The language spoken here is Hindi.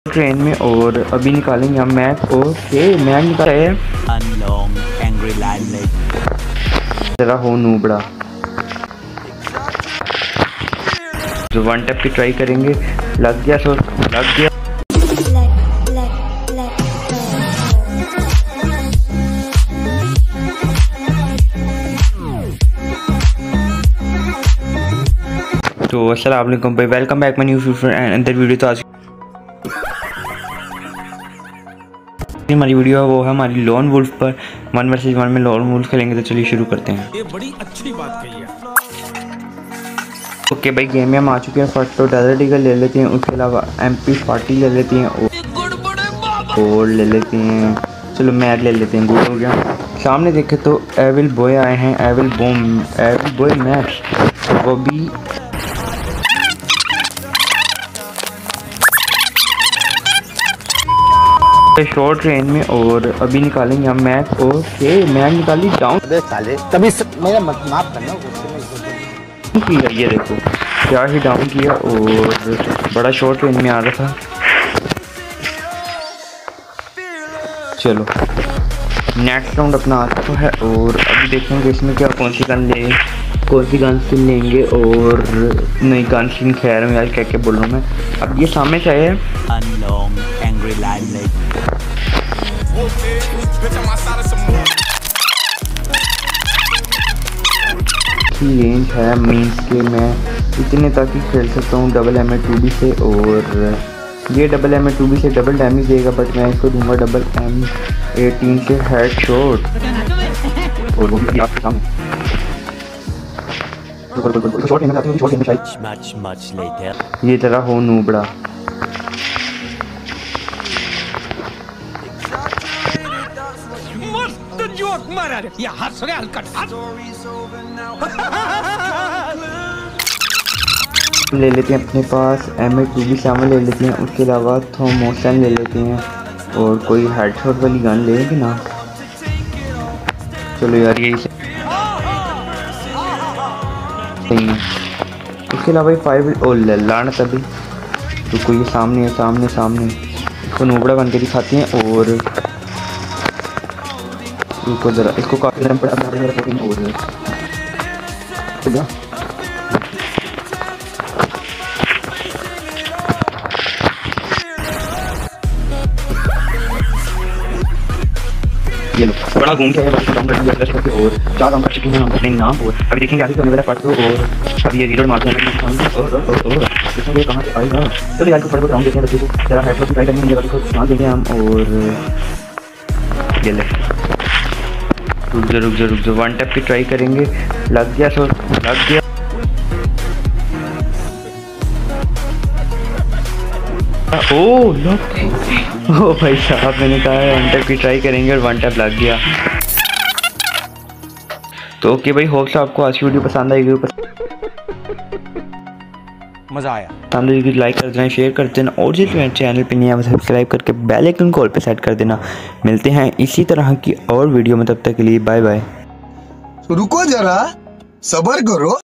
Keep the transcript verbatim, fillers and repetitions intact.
ट्रेन में और अभी निकालेंगे हम मैप। ओके मैप निकाला है। जरा हो नूबड़ा जो वन टैप की ट्राई करेंगे। लग गया सो लग गया। तो अस्सलाम वालेकुम भाई, वेलकम बैक माय न्यू अंदर वीडियो। तो आज हमारी वीडियो है वो है हमारी लोन वुल्फ पर वन वर्सेस वन में लोन वुल्फ खेलेंगे। तो चलिए शुरू करते हैं। ये बड़ी अच्छी बात कही है। ओके भाई गेम में हम आ चुके हैं। फर्स्ट तो डेजर्ट ईगल ले लेते हैं, उसके अलावा एमपी पार्टी ले लेते हैं और ले लेते हैं चलो मैट ले लेते हैं। गुड हो गया। सामने देखे तो एविल बॉय आए हैं, एविल बॉम एविल बॉय मैट वो भी शॉर्ट रेंज में और अभी निकालेंगे हम मैच। ओके मैच निकाली डाउन साले तभी मेरा माफ करना किया। ये देखो क्या ही डाउन किया और बड़ा शॉर्ट रेंज में आ रहा था। चलो नेक्स्ट राउंड अपना आता है और अभी देखेंगे इसमें क्या कौन सी गन ले कौन सी गन स्किन लेंगे और नई गन स्किन। खैर मैं आज क्या क्या बोल रहा हूँ मैं। अब ये सामने से है रेंज है मीन्स के मैं इतने तक ही खेल सकता हूँ double M A two B से। और ये double M A two B से डबल डैमेज देगा बट मैं इसको दूंगा डबल एम एटीन से हेड शॉट और वो भी आपके सामने। ये तरह हो नूबड़ा मस्त जोक मारा रे ये हंस रहा हलकट ले लेते हैं अपने पास एम ए टू बी सामने ले लेते हैं। उसके अलावा थॉमसन ले लेते हैं और कोई हेडशॉट वाली गन लेंगे ना। चलो यार यही से सही है। उसके अलावा फाइव ओ लाना तभी तो कोई सामने है सामने सामने इसको नोबड़ा बन के दिखाते हैं और इसको जरा इसको काफी टाइम पर और ये लो बड़ा घूम के और चार अंक चुके हैं हम अपने नाम। और अभी देखेंगे आगे करने वाला पार्ट तो और अभी ये रीलोड मारते हैं और और इसमें ये कहां से आएगा। चलो यार को फटाफट राउंड देखें। बच्चे को जरा हेडशॉट ट्राई करेंगे जगह को मार देंगे हम। और ये ले रुक जा रुक जा रुक जा वन टैप की ट्राई करेंगे। लग गया सो लग गया। ओ लग ओ भाई साहब मैंने कहा है वन टैप की ट्राई करेंगे और वन टैप लग गया। तो ओके भाई होप से आपको आज की वीडियो पसंद आएगी। मजा आया पसंद आएगी लाइक कर देना शेयर कर देना और जो चैनल पे नहीं है सब्सक्राइब करके बेल आइकन कॉल पे सेट कर देना। मिलते हैं इसी तरह की और वीडियो में, तब तक के लिए बाय बाय। रुको जरा सब्र करो।